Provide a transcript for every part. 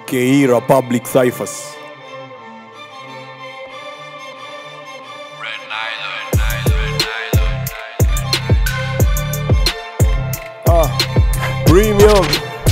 aka Republic Cyphers. Premium.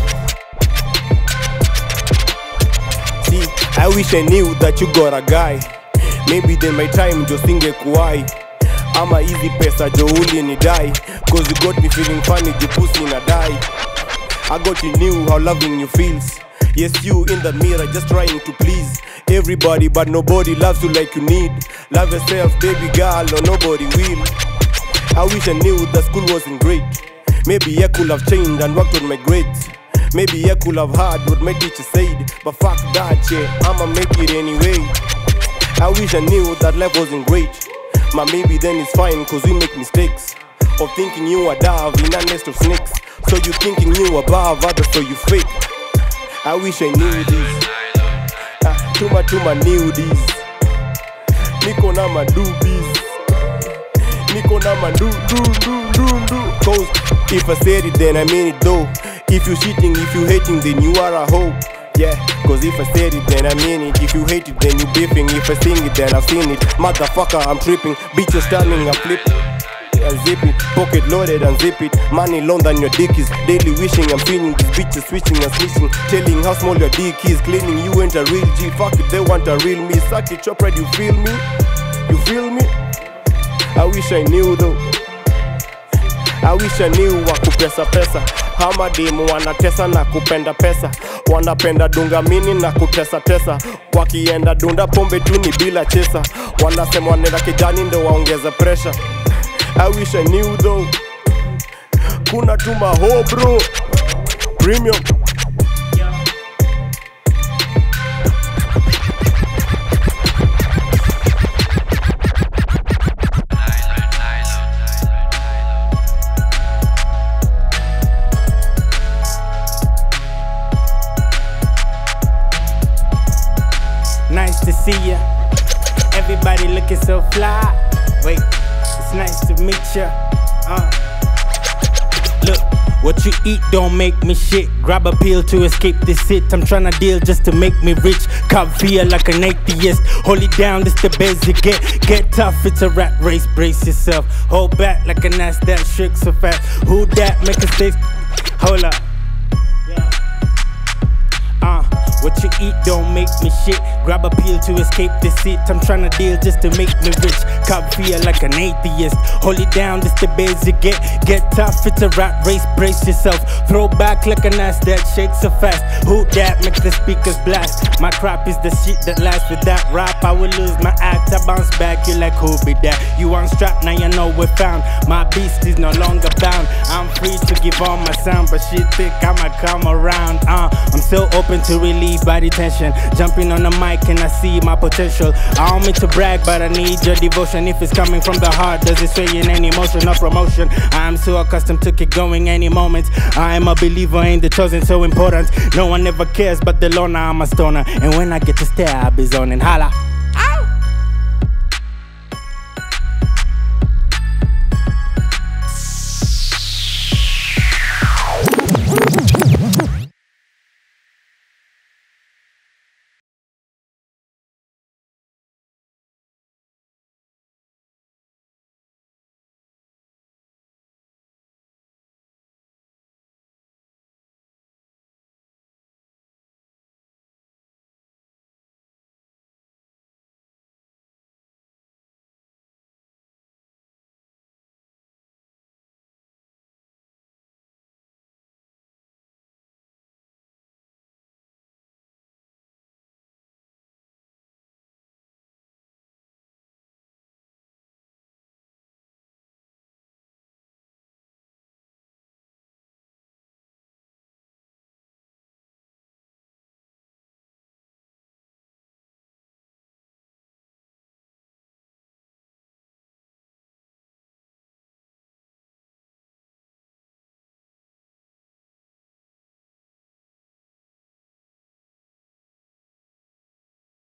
See, I wish I knew that you got a guy. Maybe then my time just ingekuwai. Ama easy pesa jo uli ni die. Cause you got me feeling funny, you pussy na die. I got you knew how loving you feels. Yes, you in the mirror just trying to please everybody, but nobody loves you like you need. Love yourself, baby girl, or nobody will. I wish I knew that school wasn't great. Maybe I could have changed and worked on my grades. Maybe I could have heard what my teacher said. But fuck that shit, I'ma make it anyway. I wish I knew that life wasn't great. But maybe then it's fine, cause we make mistakes. Of thinking you are dove in a nest of snakes. So you thinking you above others, so you fake. I wish I knew this. Tuma knew this. Niko na madubis. Niko na do. Cause if I said it, then I mean it though. If you cheating, if you hating, then you are a hoe. Yeah, cause if I said it, then I mean it. If you hate it, then you beefing. If I sing it, then I've seen it. Motherfucker, I'm tripping. Bitches standing, I'm flipping. Unzip it, pocket loaded, unzip it. Money loan than your dick is. Daily wishing, I'm feeling these bitches switching and switching. Telling how small your dick is. Claiming you ain't a real G. Fuck it, they want a real me. Suck it, chop right, you feel me? You feel me? I wish I knew though. I wish I knew wakupesa pesa. Hama demu wanatesa na kupenda pesa. Wanapenda dunga mini na kutesa tesa. Wakienda dunda pombe tuni bila chesa. Wanasema wanenda kijani ndo waongeza pressure. I wish I knew though. Kuna tuma ho bro. Premium. Nice to see ya. Everybody looking so fly. Wait, it's nice to meet ya. Look, what you eat don't make me shit. Grab a pill to escape this shit. I'm tryna deal just to make me rich. Cop feel like an atheist. Hold it down, this the best you get. Get tough, it's a rat race, brace yourself. Hold back like an ass that shook so fast. Who that make a stay? Hold up. What you eat don't make me shit. Grab a pill to escape the seat. I'm tryna deal just to make me rich. Cop feel like an atheist. Hold it down, this the base you get. Get tough, it's a rat race, brace yourself. Throw back like an ass that shakes so fast. Who that make the speakers blast? My crap is the shit that lasts. With that rap I will lose my act. I bounce back, you like who be that? You unstrapped, now you know we're found. My beast is no longer bound. I'm free to give all my sound, but shit think I'ma come around. I'm so open to relieve body tension. Jumping on the mic and I see my potential. I don't mean to brag, but I need your devotion. If it's coming from the heart, does it sway in any motion or promotion? I'm so accustomed to keep going any moment. I am a believer in the chosen, so important. No one ever cares but the loner, I'm a stoner. And when I get to stare, I'll be zoning. Holla.